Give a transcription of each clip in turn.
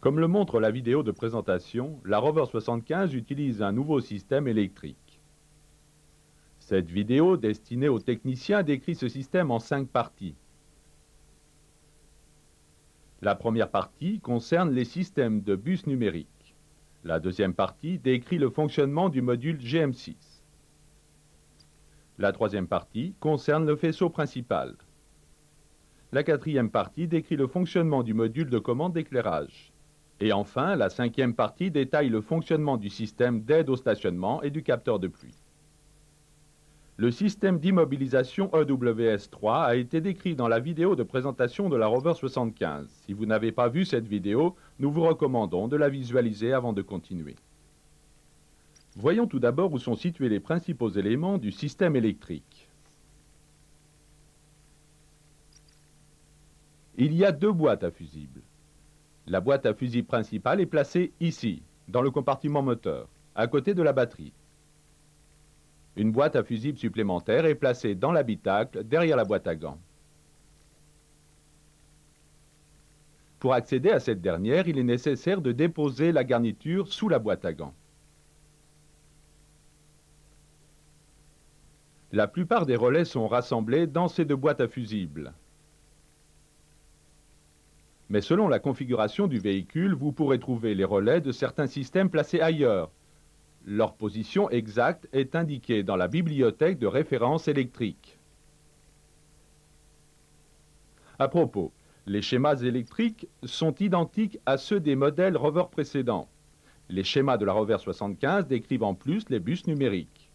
Comme le montre la vidéo de présentation, la Rover 75 utilise un nouveau système électrique. Cette vidéo, destinée aux techniciens, décrit ce système en 5 parties. La première partie concerne les systèmes de bus numériques. La deuxième partie décrit le fonctionnement du module GM6. La troisième partie concerne le faisceau principal. La quatrième partie décrit le fonctionnement du module de commande d'éclairage. Et enfin, la cinquième partie détaille le fonctionnement du système d'aide au stationnement et du capteur de pluie. Le système d'immobilisation EWS3 a été décrit dans la vidéo de présentation de la Rover 75. Si vous n'avez pas vu cette vidéo, nous vous recommandons de la visualiser avant de continuer. Voyons tout d'abord où sont situés les principaux éléments du système électrique. Il y a 2 boîtes à fusibles. La boîte à fusibles principale est placée ici, dans le compartiment moteur, à côté de la batterie. Une boîte à fusibles supplémentaire est placée dans l'habitacle, derrière la boîte à gants. Pour accéder à cette dernière, il est nécessaire de déposer la garniture sous la boîte à gants. La plupart des relais sont rassemblés dans ces 2 boîtes à fusibles. Mais selon la configuration du véhicule, vous pourrez trouver les relais de certains systèmes placés ailleurs. Leur position exacte est indiquée dans la bibliothèque de référence électrique. À propos, les schémas électriques sont identiques à ceux des modèles Rover précédents. Les schémas de la Rover 75 décrivent en plus les bus numériques.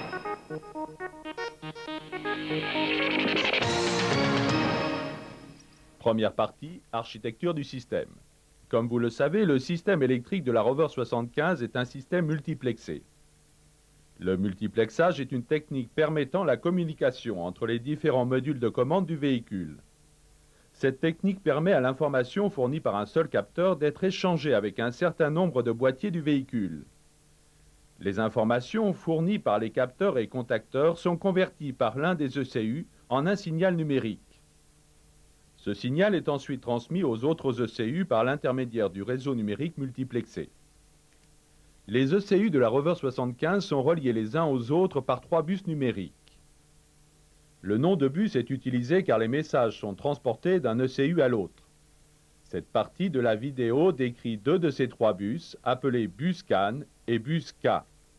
Première partie, architecture du système. Comme vous le savez, le système électrique de la Rover 75 est un système multiplexé. Le multiplexage est une technique permettant la communication entre les différents modules de commande du véhicule. Cette technique permet à l'information fournie par un seul capteur d'être échangée avec un certain nombre de boîtiers du véhicule. Les informations fournies par les capteurs et contacteurs sont converties par l'un des ECU en un signal numérique. Ce signal est ensuite transmis aux autres ECU par l'intermédiaire du réseau numérique multiplexé. Les ECU de la Rover 75 sont reliés les uns aux autres par 3 bus numériques. Le nom de bus est utilisé car les messages sont transportés d'un ECU à l'autre. Cette partie de la vidéo décrit 2 de ces 3 bus, appelés bus CAN et bus K.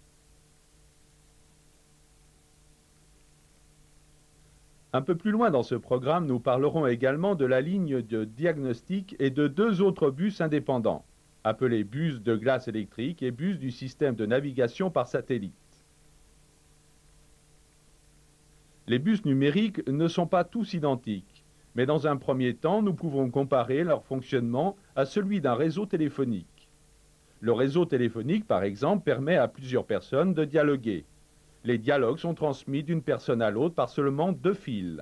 Un peu plus loin dans ce programme, nous parlerons également de la ligne de diagnostic et de 2 autres bus indépendants, appelés bus de glace électrique et bus du système de navigation par satellite. Les bus numériques ne sont pas tous identiques, mais dans un premier temps, nous pouvons comparer leur fonctionnement à celui d'un réseau téléphonique. Le réseau téléphonique, par exemple, permet à plusieurs personnes de dialoguer. Les dialogues sont transmis d'une personne à l'autre par seulement 2 fils.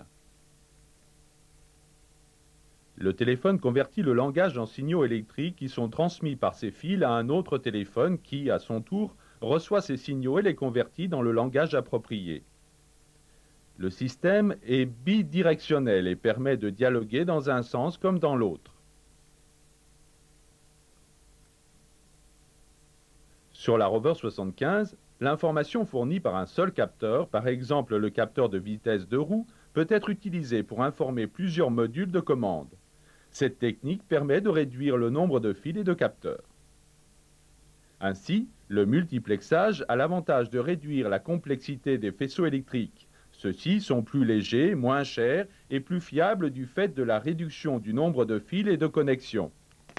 Le téléphone convertit le langage en signaux électriques qui sont transmis par ces fils à un autre téléphone qui, à son tour, reçoit ces signaux et les convertit dans le langage approprié. Le système est bidirectionnel et permet de dialoguer dans un sens comme dans l'autre. Sur la Rover 75, l'information fournie par un seul capteur, par exemple le capteur de vitesse de roue, peut être utilisée pour informer plusieurs modules de commande. Cette technique permet de réduire le nombre de fils et de capteurs. Ainsi, le multiplexage a l'avantage de réduire la complexité des faisceaux électriques. Ceux-ci sont plus légers, moins chers et plus fiables du fait de la réduction du nombre de fils et de connexions.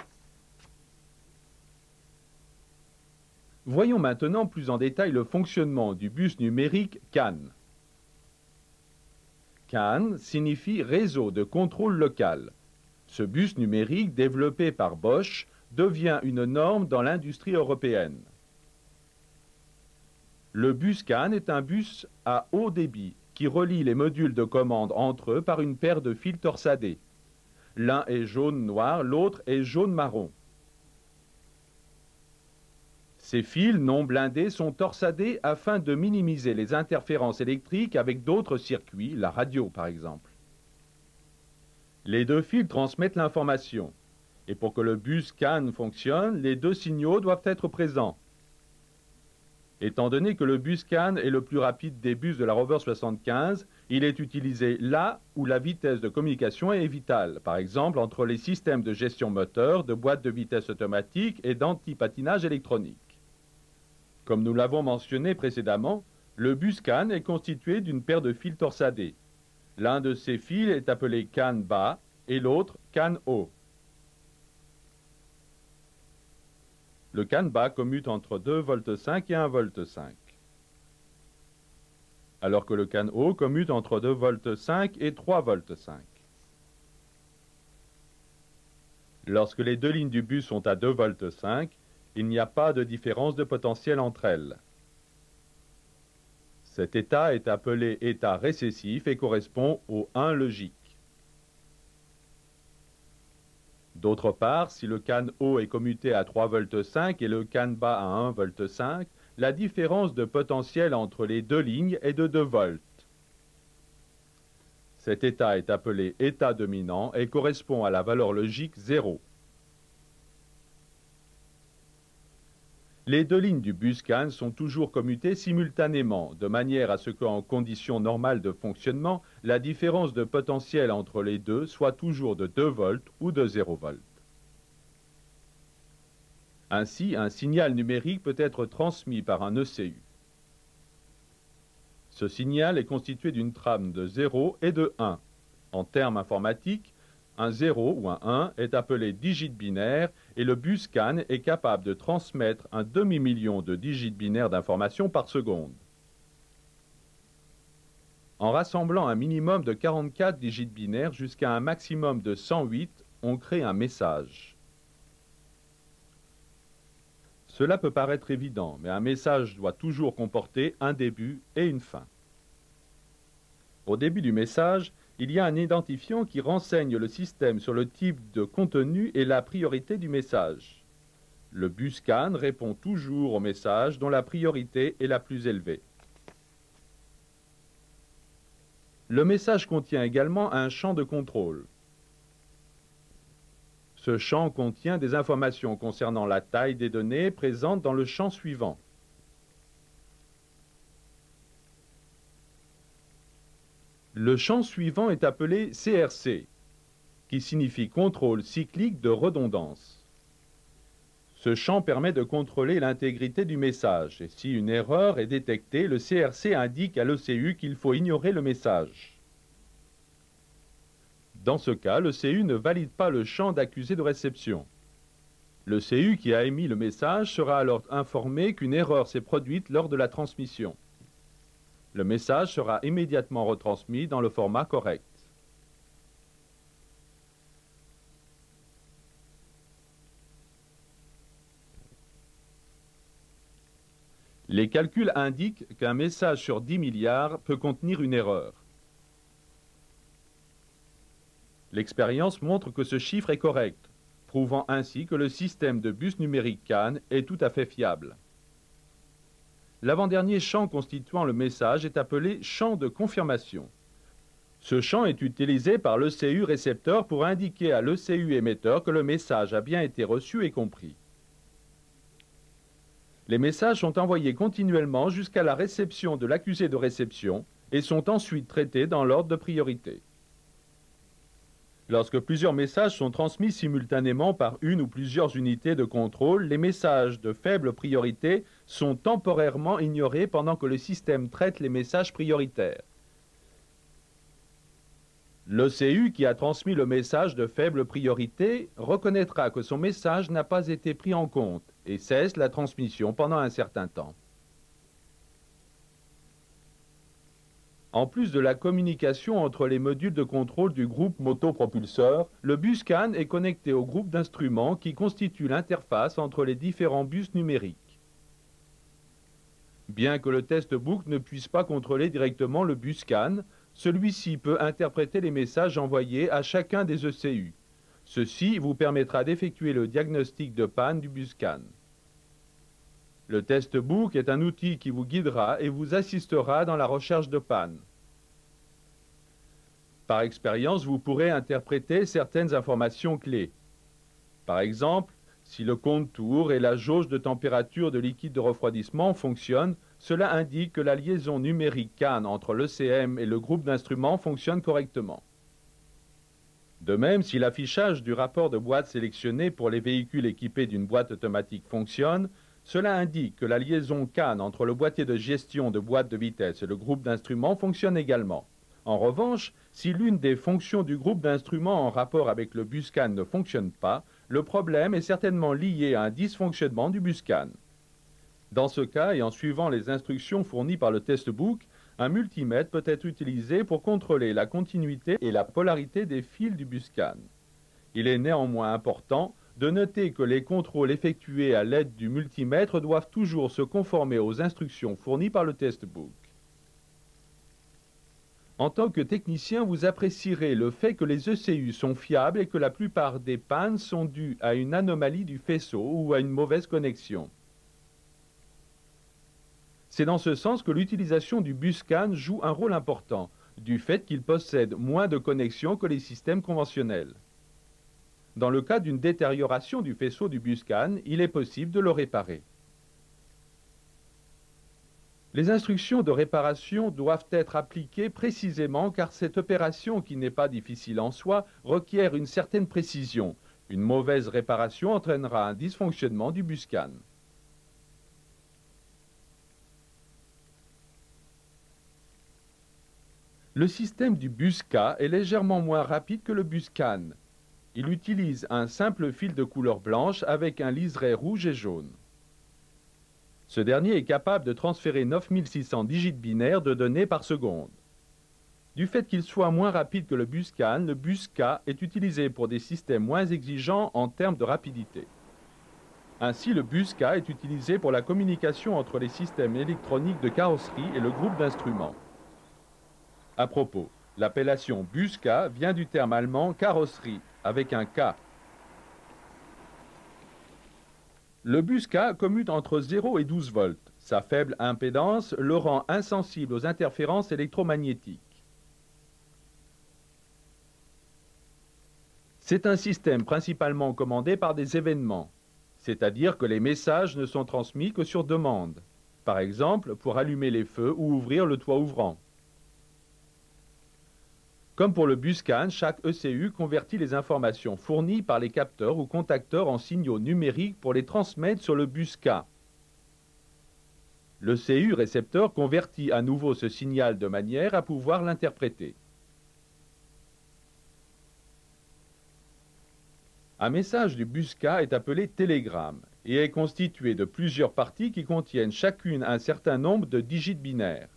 Voyons maintenant plus en détail le fonctionnement du bus numérique CAN. CAN signifie réseau de contrôle local. Ce bus numérique développé par Bosch devient une norme dans l'industrie européenne. Le bus CAN est un bus à haut débit qui relie les modules de commande entre eux par une paire de fils torsadés. L'un est jaune-noir, l'autre est jaune-marron. Ces fils non blindés sont torsadés afin de minimiser les interférences électriques avec d'autres circuits, la radio par exemple. Les 2 fils transmettent l'information. Et pour que le bus CAN fonctionne, les deux signaux doivent être présents. Étant donné que le bus CAN est le plus rapide des bus de la Rover 75, il est utilisé là où la vitesse de communication est vitale, par exemple entre les systèmes de gestion moteur, de boîte de vitesse automatique et d'anti-patinage électronique. Comme nous l'avons mentionné précédemment, le bus CAN est constitué d'une paire de fils torsadés. L'un de ces fils est appelé CAN bas et l'autre CAN haut. Le CAN bas commute entre 2,5 V et 1,5 V, alors que le CAN haut commute entre 2,5 V et 3,5 V. Lorsque les deux lignes du bus sont à 2,5 V, il n'y a pas de différence de potentiel entre elles. Cet état est appelé état récessif et correspond au 1 logique. D'autre part, si le CAN haut est commuté à 3,5 V et le CAN bas à 1,5 V, la différence de potentiel entre les deux lignes est de 2 volts. Cet état est appelé état dominant et correspond à la valeur logique 0. Les deux lignes du bus CAN sont toujours commutées simultanément, de manière à ce qu'en conditions normales de fonctionnement, la différence de potentiel entre les deux soit toujours de 2 volts ou de 0 volts. Ainsi, un signal numérique peut être transmis par un ECU. Ce signal est constitué d'une trame de 0 et de 1. En termes informatiques, un 0 ou un 1 est appelé digit binaire et le bus CAN est capable de transmettre un demi-million de digits binaires d'informations par seconde. En rassemblant un minimum de 44 digits binaires jusqu'à un maximum de 108, on crée un message. Cela peut paraître évident, mais un message doit toujours comporter un début et une fin. Au début du message, il y a un identifiant qui renseigne le système sur le type de contenu et la priorité du message. Le bus CAN répond toujours au message dont la priorité est la plus élevée. Le message contient également un champ de contrôle. Ce champ contient des informations concernant la taille des données présentes dans le champ suivant. Le champ suivant est appelé CRC, qui signifie contrôle cyclique de redondance. Ce champ permet de contrôler l'intégrité du message, et si une erreur est détectée, le CRC indique à l'ECU qu'il faut ignorer le message. Dans ce cas, l'ECU ne valide pas le champ d'accusé de réception. L'ECU qui a émis le message sera alors informé qu'une erreur s'est produite lors de la transmission. Le message sera immédiatement retransmis dans le format correct. Les calculs indiquent qu'un message sur 10 milliards peut contenir une erreur. L'expérience montre que ce chiffre est correct, prouvant ainsi que le système de bus numérique CAN est tout à fait fiable. L'avant-dernier champ constituant le message est appelé champ de confirmation. Ce champ est utilisé par l'ECU récepteur pour indiquer à l'ECU émetteur que le message a bien été reçu et compris. Les messages sont envoyés continuellement jusqu'à la réception de l'accusé de réception et sont ensuite traités dans l'ordre de priorité. Lorsque plusieurs messages sont transmis simultanément par une ou plusieurs unités de contrôle, les messages de faible priorité sont temporairement ignorés pendant que le système traite les messages prioritaires. L'ECU qui a transmis le message de faible priorité reconnaîtra que son message n'a pas été pris en compte et cesse la transmission pendant un certain temps. En plus de la communication entre les modules de contrôle du groupe motopropulseur, le bus CAN est connecté au groupe d'instruments qui constitue l'interface entre les différents bus numériques. Bien que le testbook ne puisse pas contrôler directement le bus CAN, celui-ci peut interpréter les messages envoyés à chacun des ECU. Ceci vous permettra d'effectuer le diagnostic de panne du bus CAN. Le testbook est un outil qui vous guidera et vous assistera dans la recherche de panne. Par expérience, vous pourrez interpréter certaines informations clés. Par exemple, si le compte-tours et la jauge de température de liquide de refroidissement fonctionnent, cela indique que la liaison numérique CAN entre l'ECM et le groupe d'instruments fonctionne correctement. De même, si l'affichage du rapport de boîte sélectionné pour les véhicules équipés d'une boîte automatique fonctionne, cela indique que la liaison CAN entre le boîtier de gestion de boîte de vitesse et le groupe d'instruments fonctionne également. En revanche, si l'une des fonctions du groupe d'instruments en rapport avec le bus CAN ne fonctionne pas, le problème est certainement lié à un dysfonctionnement du bus CAN. Dans ce cas, et en suivant les instructions fournies par le testbook, un multimètre peut être utilisé pour contrôler la continuité et la polarité des fils du bus CAN. Il est néanmoins important de noter que les contrôles effectués à l'aide du multimètre doivent toujours se conformer aux instructions fournies par le testbook. En tant que technicien, vous apprécierez le fait que les ECU sont fiables et que la plupart des pannes sont dues à une anomalie du faisceau ou à une mauvaise connexion. C'est dans ce sens que l'utilisation du bus CAN joue un rôle important, du fait qu'il possède moins de connexions que les systèmes conventionnels. Dans le cas d'une détérioration du faisceau du bus CAN, il est possible de le réparer. Les instructions de réparation doivent être appliquées précisément car cette opération, qui n'est pas difficile en soi, requiert une certaine précision. Une mauvaise réparation entraînera un dysfonctionnement du bus CAN. Le système du bus K est légèrement moins rapide que le bus CAN. Il utilise un simple fil de couleur blanche avec un liseré rouge et jaune. Ce dernier est capable de transférer 9600 digits binaires de données par seconde. Du fait qu'il soit moins rapide que le bus CAN, le bus K est utilisé pour des systèmes moins exigeants en termes de rapidité. Ainsi, le bus K est utilisé pour la communication entre les systèmes électroniques de carrosserie et le groupe d'instruments. À propos, l'appellation bus K vient du terme allemand carrosserie, avec un K. Le bus K commute entre 0 et 12 volts. Sa faible impédance le rend insensible aux interférences électromagnétiques. C'est un système principalement commandé par des événements, c'est-à-dire que les messages ne sont transmis que sur demande, par exemple pour allumer les feux ou ouvrir le toit ouvrant. Comme pour le bus CAN, chaque ECU convertit les informations fournies par les capteurs ou contacteurs en signaux numériques pour les transmettre sur le bus K. Le CU récepteur convertit à nouveau ce signal de manière à pouvoir l'interpréter. Un message du bus K est appelé télégramme et est constitué de plusieurs parties qui contiennent chacune un certain nombre de digits binaires.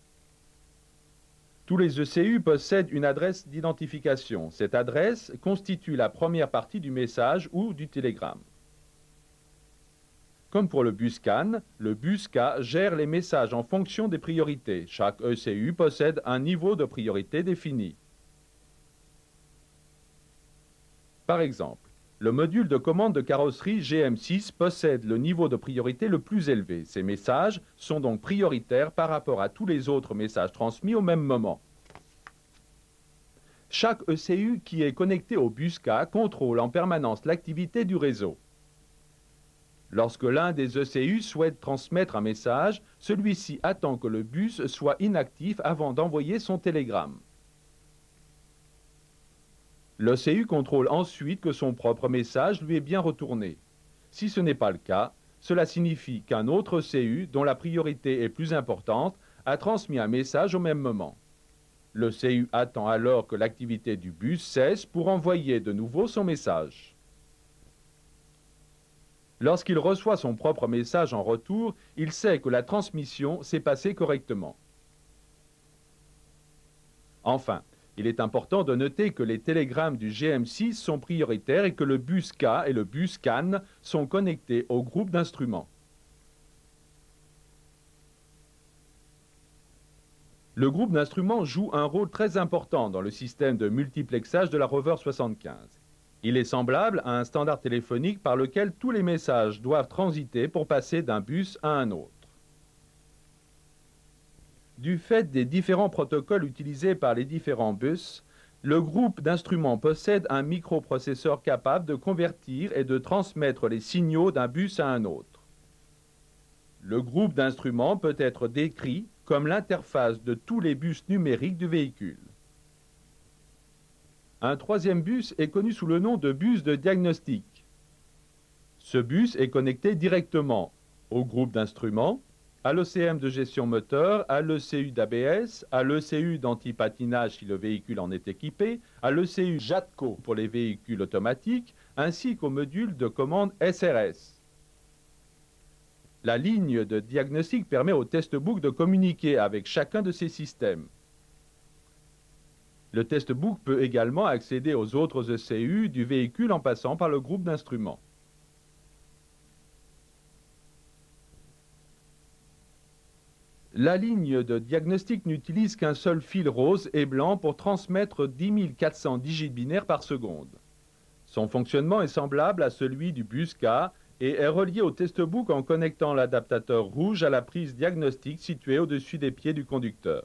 Tous les ECU possèdent une adresse d'identification. Cette adresse constitue la première partie du message ou du télégramme. Comme pour le bus CAN, le bus K gère les messages en fonction des priorités. Chaque ECU possède un niveau de priorité défini. Par exemple, le module de commande de carrosserie GM6 possède le niveau de priorité le plus élevé. Ces messages sont donc prioritaires par rapport à tous les autres messages transmis au même moment. Chaque ECU qui est connecté au bus K contrôle en permanence l'activité du réseau. Lorsque l'un des ECU souhaite transmettre un message, celui-ci attend que le bus soit inactif avant d'envoyer son télégramme. L'ECU contrôle ensuite que son propre message lui est bien retourné. Si ce n'est pas le cas, cela signifie qu'un autre ECU, dont la priorité est plus importante, a transmis un message au même moment. L'ECU attend alors que l'activité du bus cesse pour envoyer de nouveau son message. Lorsqu'il reçoit son propre message en retour, il sait que la transmission s'est passée correctement. Enfin, il est important de noter que les télégrammes du GM6 sont prioritaires et que le bus K et le bus CAN sont connectés au groupe d'instruments. Le groupe d'instruments joue un rôle très important dans le système de multiplexage de la Rover 75. Il est semblable à un standard téléphonique par lequel tous les messages doivent transiter pour passer d'un bus à un autre. Du fait des différents protocoles utilisés par les différents bus, Le groupe d'instruments possède un microprocesseur capable de convertir et de transmettre les signaux d'un bus à un autre. Le groupe d'instruments peut être décrit comme l'interface de tous les bus numériques du véhicule. Un troisième bus est connu sous le nom de bus de diagnostic. Ce bus est connecté directement au groupe d'instruments, à l'ECM de gestion moteur, à l'ECU d'ABS, à l'ECU d'antipatinage si le véhicule en est équipé, à l'ECU JATCO pour les véhicules automatiques, ainsi qu'au module de commande SRS. La ligne de diagnostic permet au testbook de communiquer avec chacun de ces systèmes. Le testbook peut également accéder aux autres ECU du véhicule en passant par le groupe d'instruments. La ligne de diagnostic n'utilise qu'un seul fil rose et blanc pour transmettre 10 400 digits binaires par seconde. Son fonctionnement est semblable à celui du bus K et est relié au testbook en connectant l'adaptateur rouge à la prise diagnostic située au-dessus des pieds du conducteur.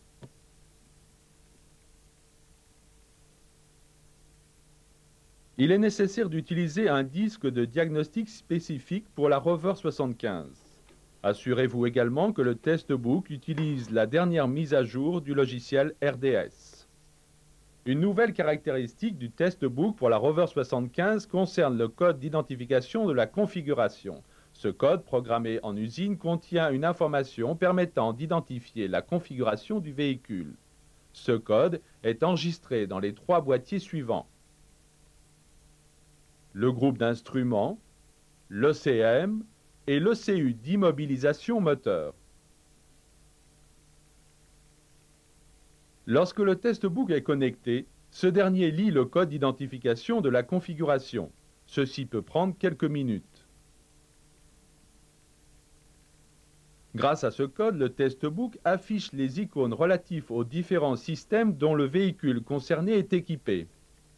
Il est nécessaire d'utiliser un disque de diagnostic spécifique pour la Rover 75. Assurez-vous également que le testbook utilise la dernière mise à jour du logiciel RDS. Une nouvelle caractéristique du testbook pour la Rover 75 concerne le code d'identification de la configuration. Ce code, programmé en usine, contient une information permettant d'identifier la configuration du véhicule. Ce code est enregistré dans les 3 boîtiers suivants: le groupe d'instruments, l'ECM et l'ECU d'immobilisation moteur. Lorsque le testbook est connecté, ce dernier lit le code d'identification de la configuration. Ceci peut prendre quelques minutes. Grâce à ce code, le testbook affiche les icônes relatives aux différents systèmes dont le véhicule concerné est équipé.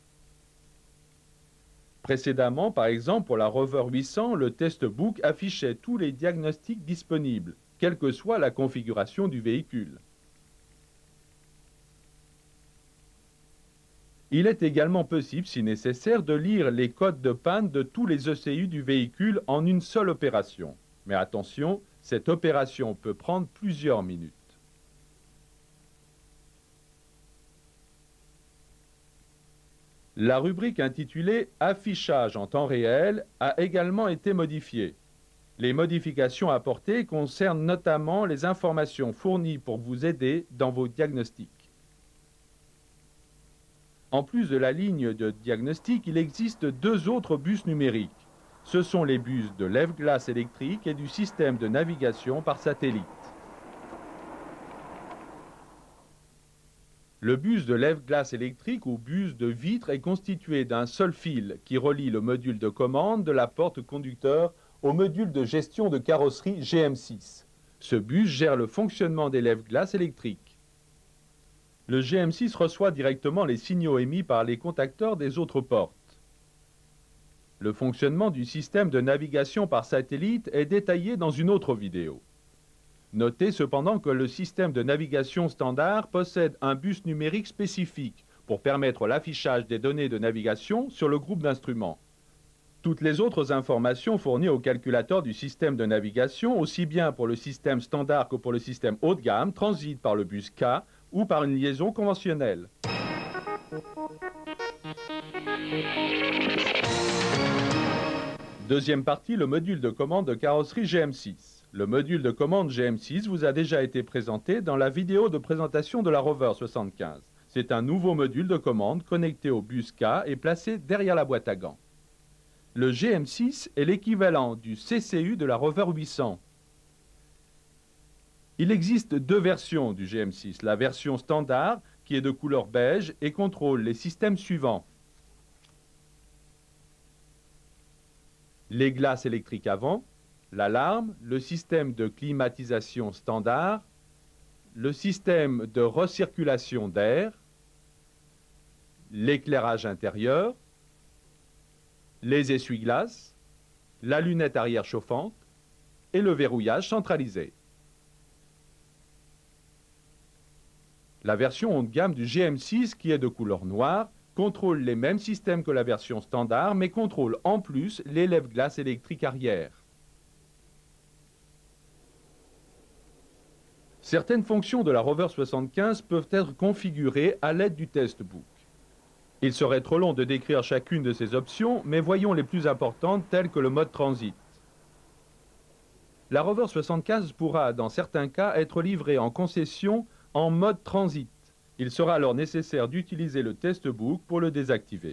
Précédemment, par exemple, pour la Rover 800, le testbook affichait tous les diagnostics disponibles, quelle que soit la configuration du véhicule. Il est également possible, si nécessaire, de lire les codes de panne de tous les ECU du véhicule en une seule opération. Mais attention, cette opération peut prendre plusieurs minutes. La rubrique intitulée « Affichage en temps réel » a également été modifiée. Les modifications apportées concernent notamment les informations fournies pour vous aider dans vos diagnostics. En plus de la ligne de diagnostic, il existe 2 autres bus numériques. Ce sont les bus de lève-glace électrique et du système de navigation par satellite. Le bus de lève-glace électrique ou bus de vitre est constitué d'un seul fil qui relie le module de commande de la porte conducteur au module de gestion de carrosserie GM6. Ce bus gère le fonctionnement des lève-glace électriques. Le GM6 reçoit directement les signaux émis par les contacteurs des autres portes. Le fonctionnement du système de navigation par satellite est détaillé dans une autre vidéo. Notez cependant que le système de navigation standard possède un bus numérique spécifique pour permettre l'affichage des données de navigation sur le groupe d'instruments. Toutes les autres informations fournies au calculateur du système de navigation, aussi bien pour le système standard que pour le système haut de gamme, transitent par le bus K ou par une liaison conventionnelle. Deuxième partie, le module de commande de carrosserie GM6. Le module de commande GM6 vous a déjà été présenté dans la vidéo de présentation de la Rover 75. C'est un nouveau module de commande connecté au bus K et placé derrière la boîte à gants. Le GM6 est l'équivalent du CCU de la Rover 800. Il existe 2 versions du GM6. La version standard, qui est de couleur beige et contrôle les systèmes suivants: les glaces électriques avant, l'alarme, le système de climatisation standard, le système de recirculation d'air, l'éclairage intérieur, les essuie-glaces, la lunette arrière chauffante et le verrouillage centralisé. La version haut de gamme du GM6, qui est de couleur noire, contrôle les mêmes systèmes que la version standard, mais contrôle en plus les lève-glaces électriques arrière. Certaines fonctions de la Rover 75 peuvent être configurées à l'aide du testbook. Il serait trop long de décrire chacune de ces options, mais voyons les plus importantes telles que le mode transit. La Rover 75 pourra, dans certains cas, être livrée en concession en mode transit. Il sera alors nécessaire d'utiliser le testbook pour le désactiver.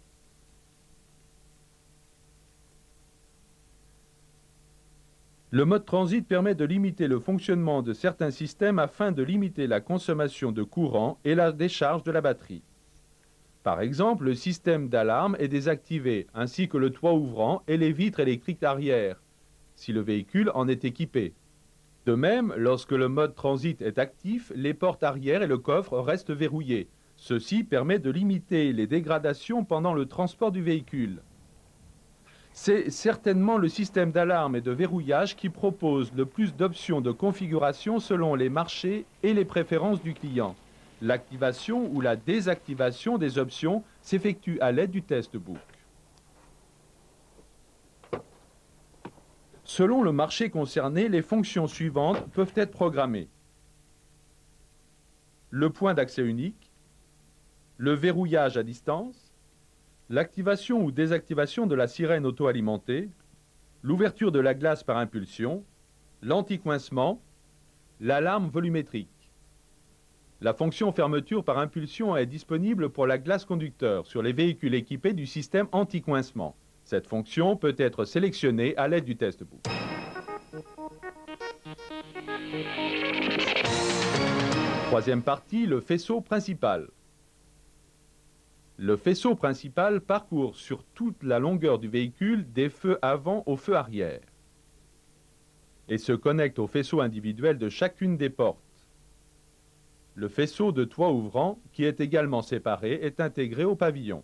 Le mode transit permet de limiter le fonctionnement de certains systèmes afin de limiter la consommation de courant et la décharge de la batterie. Par exemple, le système d'alarme est désactivé, ainsi que le toit ouvrant et les vitres électriques arrière, si le véhicule en est équipé. De même, lorsque le mode transit est actif, les portes arrière et le coffre restent verrouillés. Ceci permet de limiter les dégradations pendant le transport du véhicule. C'est certainement le système d'alarme et de verrouillage qui propose le plus d'options de configuration selon les marchés et les préférences du client. L'activation ou la désactivation des options s'effectue à l'aide du testbook. Selon le marché concerné, les fonctions suivantes peuvent être programmées. Le point d'accès unique, le verrouillage à distance, l'activation ou désactivation de la sirène auto-alimentée, l'ouverture de la glace par impulsion, l'anti-coincement, l'alarme volumétrique. La fonction fermeture par impulsion est disponible pour la glace conducteur sur les véhicules équipés du système anti-coincement. Cette fonction peut être sélectionnée à l'aide du testbook. Troisième partie, le faisceau principal. Le faisceau principal parcourt sur toute la longueur du véhicule des feux avant aux feux arrière et se connecte au faisceau individuel de chacune des portes. Le faisceau de toit ouvrant, qui est également séparé, est intégré au pavillon.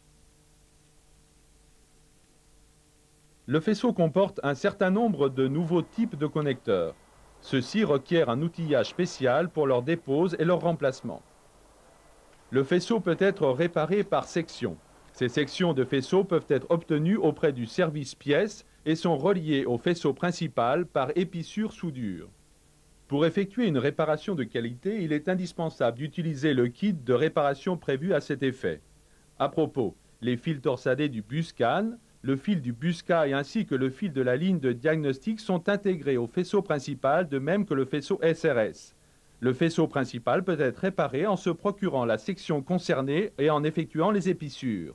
Le faisceau comporte un certain nombre de nouveaux types de connecteurs. Ceux-ci requièrent un outillage spécial pour leur dépose et leur remplacement. Le faisceau peut être réparé par section. Ces sections de faisceau peuvent être obtenues auprès du service pièces et sont reliées au faisceau principal par épissure soudure. Pour effectuer une réparation de qualité, il est indispensable d'utiliser le kit de réparation prévu à cet effet. À propos, les fils torsadés du Buscan, le fil du Busca ainsi que le fil de la ligne de diagnostic sont intégrés au faisceau principal de même que le faisceau SRS. Le faisceau principal peut être réparé en se procurant la section concernée et en effectuant les épissures.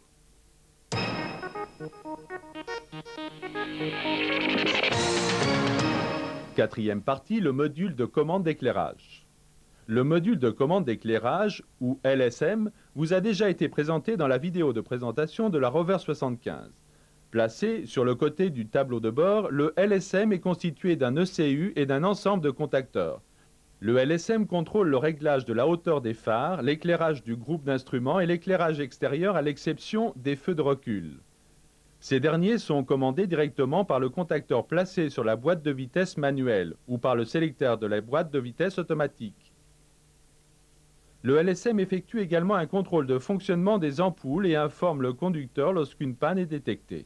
Quatrième partie, le module de commande d'éclairage. Le module de commande d'éclairage, ou LSM, vous a déjà été présenté dans la vidéo de présentation de la Rover 75. Placé sur le côté du tableau de bord, le LSM est constitué d'un ECU et d'un ensemble de contacteurs. Le LSM contrôle le réglage de la hauteur des phares, l'éclairage du groupe d'instruments et l'éclairage extérieur à l'exception des feux de recul. Ces derniers sont commandés directement par le contacteur placé sur la boîte de vitesse manuelle ou par le sélecteur de la boîte de vitesse automatique. Le LSM effectue également un contrôle de fonctionnement des ampoules et informe le conducteur lorsqu'une panne est détectée.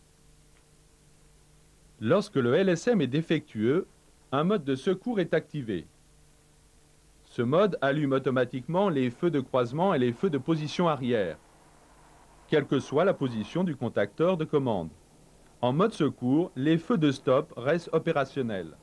Lorsque le LSM est défectueux, un mode de secours est activé. Ce mode allume automatiquement les feux de croisement et les feux de position arrière, quelle que soit la position du contacteur de commande. En mode secours, les feux de stop restent opérationnels.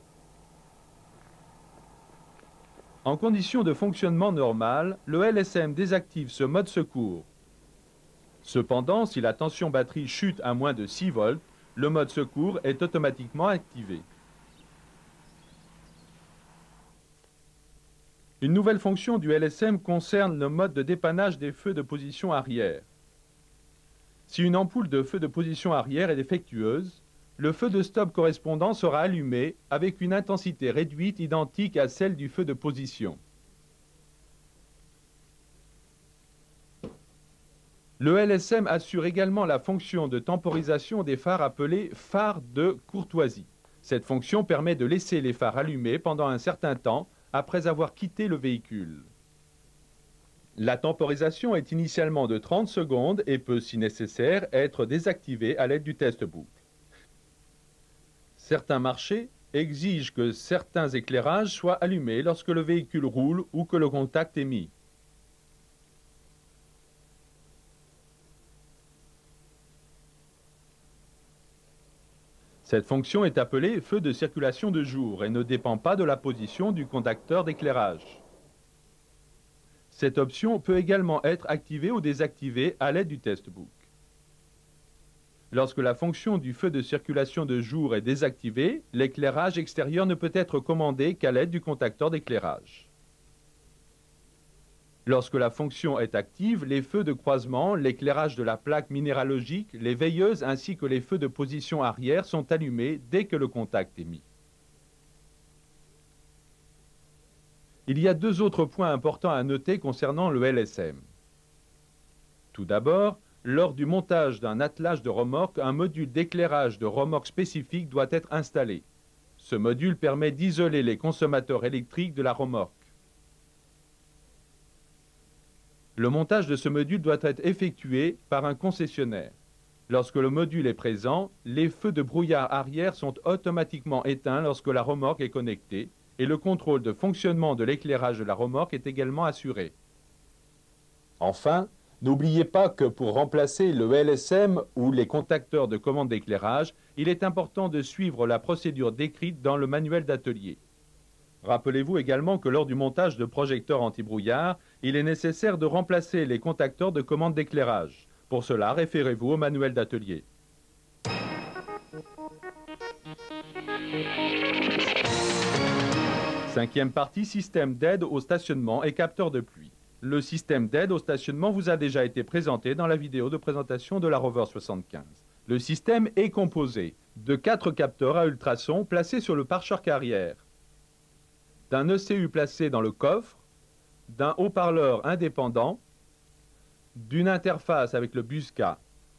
En conditions de fonctionnement normal, le LSM désactive ce mode secours. Cependant, si la tension batterie chute à moins de 6 volts, le mode secours est automatiquement activé. Une nouvelle fonction du LSM concerne le mode de dépannage des feux de position arrière. Si une ampoule de feu de position arrière est défectueuse, le feu de stop correspondant sera allumé avec une intensité réduite identique à celle du feu de position. Le LSM assure également la fonction de temporisation des phares appelée phare de courtoisie. Cette fonction permet de laisser les phares allumés pendant un certain temps après avoir quitté le véhicule. La temporisation est initialement de 30 secondes et peut, si nécessaire, être désactivée à l'aide du test boucle. Certains marchés exigent que certains éclairages soient allumés lorsque le véhicule roule ou que le contact est mis. Cette fonction est appelée feu de circulation de jour et ne dépend pas de la position du contacteur d'éclairage. Cette option peut également être activée ou désactivée à l'aide du test boucle. Lorsque la fonction du feu de circulation de jour est désactivée, l'éclairage extérieur ne peut être commandé qu'à l'aide du contacteur d'éclairage. Lorsque la fonction est active, les feux de croisement, l'éclairage de la plaque minéralogique, les veilleuses ainsi que les feux de position arrière sont allumés dès que le contact est mis. Il y a deux autres points importants à noter concernant le LSM. Tout d'abord, lors du montage d'un attelage de remorque, un module d'éclairage de remorque spécifique doit être installé. Ce module permet d'isoler les consommateurs électriques de la remorque. Le montage de ce module doit être effectué par un concessionnaire. Lorsque le module est présent, les feux de brouillard arrière sont automatiquement éteints lorsque la remorque est connectée et le contrôle de fonctionnement de l'éclairage de la remorque est également assuré. Enfin, n'oubliez pas que pour remplacer le LSM ou les contacteurs de commande d'éclairage, il est important de suivre la procédure décrite dans le manuel d'atelier. Rappelez-vous également que lors du montage de projecteurs anti-brouillard, il est nécessaire de remplacer les contacteurs de commande d'éclairage. Pour cela, référez-vous au manuel d'atelier. Cinquième partie, système d'aide au stationnement et capteur de pluie. Le système d'aide au stationnement vous a déjà été présenté dans la vidéo de présentation de la Rover 75. Le système est composé de 4 capteurs à ultrasons placés sur le pare-choc arrière, d'un ECU placé dans le coffre, d'un haut-parleur indépendant, d'une interface avec le BUSCA.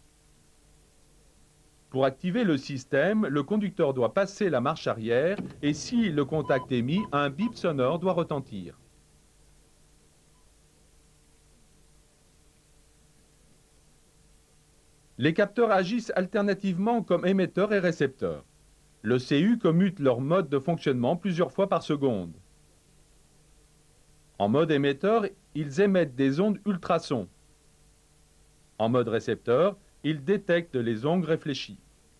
Pour activer le système, le conducteur doit passer la marche arrière et si le contact est mis, un bip sonore doit retentir. Les capteurs agissent alternativement comme émetteurs et récepteurs. Le CU commute leur mode de fonctionnement plusieurs fois par seconde. En mode émetteur, ils émettent des ondes ultrasons. En mode récepteur, ils détectent les ondes réfléchies.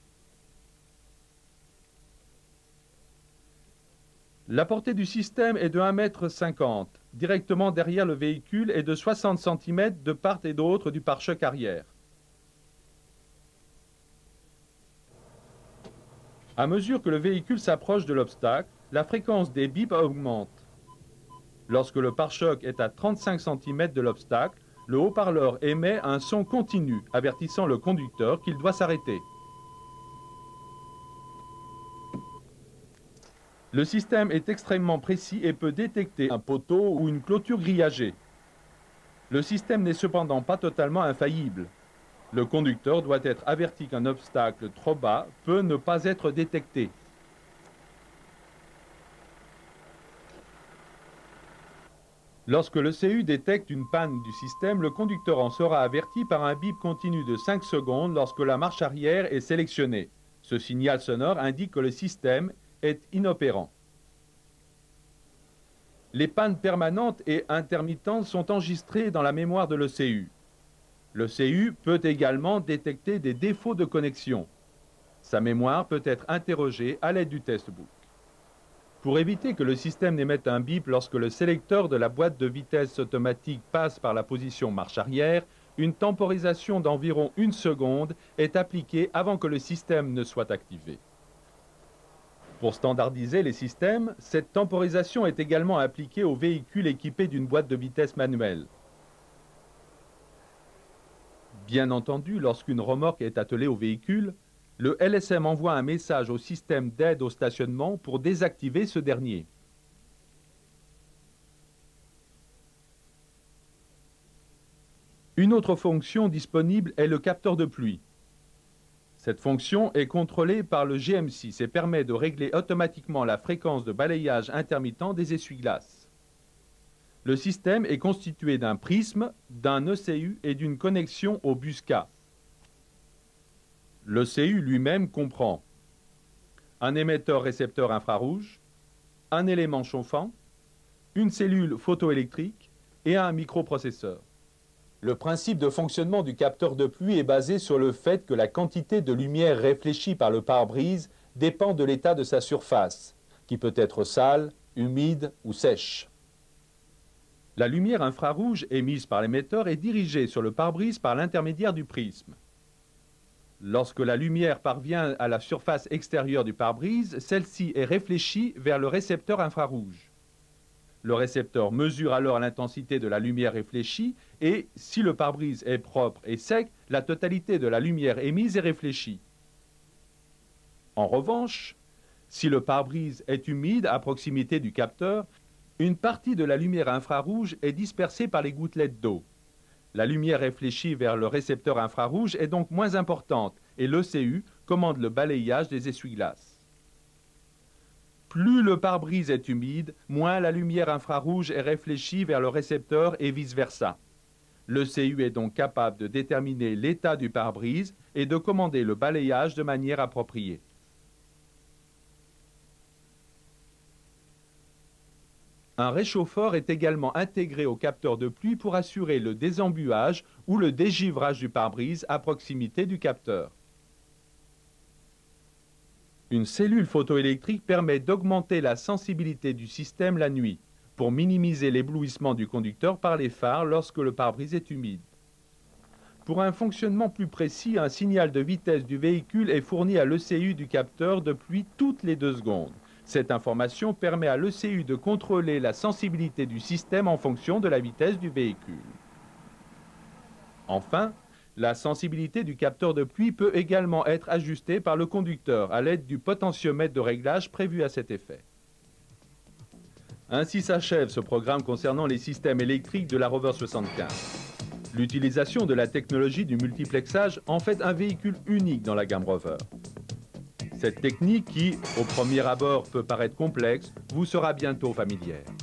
La portée du système est de 1,50 m, directement derrière le véhicule et de 60 cm de part et d'autre du pare-choc arrière. À mesure que le véhicule s'approche de l'obstacle, la fréquence des bips augmente. Lorsque le pare-choc est à 35 cm de l'obstacle, le haut-parleur émet un son continu, avertissant le conducteur qu'il doit s'arrêter. Le système est extrêmement précis et peut détecter un poteau ou une clôture grillagée. Le système n'est cependant pas totalement infaillible. Le conducteur doit être averti qu'un obstacle trop bas peut ne pas être détecté. Lorsque le CU détecte une panne du système, le conducteur en sera averti par un bip continu de 5 secondes lorsque la marche arrière est sélectionnée. Ce signal sonore indique que le système est inopérant. Les pannes permanentes et intermittentes sont enregistrées dans la mémoire de l'ECU. Le CU peut également détecter des défauts de connexion. Sa mémoire peut être interrogée à l'aide du test-book. Pour éviter que le système n'émette un bip lorsque le sélecteur de la boîte de vitesse automatique passe par la position marche arrière, une temporisation d'environ 1 seconde est appliquée avant que le système ne soit activé. Pour standardiser les systèmes, cette temporisation est également appliquée aux véhicules équipés d'une boîte de vitesse manuelle. Bien entendu, lorsqu'une remorque est attelée au véhicule, le LSM envoie un message au système d'aide au stationnement pour désactiver ce dernier. Une autre fonction disponible est le capteur de pluie. Cette fonction est contrôlée par le GM6 et permet de régler automatiquement la fréquence de balayage intermittent des essuie-glaces. Le système est constitué d'un prisme, d'un ECU et d'une connexion au bus K. L'ECU lui-même comprend un émetteur-récepteur infrarouge, un élément chauffant, une cellule photoélectrique et un microprocesseur. Le principe de fonctionnement du capteur de pluie est basé sur le fait que la quantité de lumière réfléchie par le pare-brise dépend de l'état de sa surface, qui peut être sale, humide ou sèche. La lumière infrarouge émise par l'émetteur est dirigée sur le pare-brise par l'intermédiaire du prisme. Lorsque la lumière parvient à la surface extérieure du pare-brise, celle-ci est réfléchie vers le récepteur infrarouge. Le récepteur mesure alors l'intensité de la lumière réfléchie et, si le pare-brise est propre et sec, la totalité de la lumière émise est réfléchie. En revanche, si le pare-brise est humide à proximité du capteur, une partie de la lumière infrarouge est dispersée par les gouttelettes d'eau. La lumière réfléchie vers le récepteur infrarouge est donc moins importante et l'ECU commande le balayage des essuie-glaces. Plus le pare-brise est humide, moins la lumière infrarouge est réfléchie vers le récepteur et vice-versa. L'ECU est donc capable de déterminer l'état du pare-brise et de commander le balayage de manière appropriée. Un réchauffeur est également intégré au capteur de pluie pour assurer le désembuage ou le dégivrage du pare-brise à proximité du capteur. Une cellule photoélectrique permet d'augmenter la sensibilité du système la nuit pour minimiser l'éblouissement du conducteur par les phares lorsque le pare-brise est humide. Pour un fonctionnement plus précis, un signal de vitesse du véhicule est fourni à l'ECU du capteur de pluie toutes les 2 secondes. Cette information permet à l'ECU de contrôler la sensibilité du système en fonction de la vitesse du véhicule. Enfin, la sensibilité du capteur de pluie peut également être ajustée par le conducteur à l'aide du potentiomètre de réglage prévu à cet effet. Ainsi s'achève ce programme concernant les systèmes électriques de la Rover 75. L'utilisation de la technologie du multiplexage en fait un véhicule unique dans la gamme Rover. Cette technique qui, au premier abord, peut paraître complexe, vous sera bientôt familière.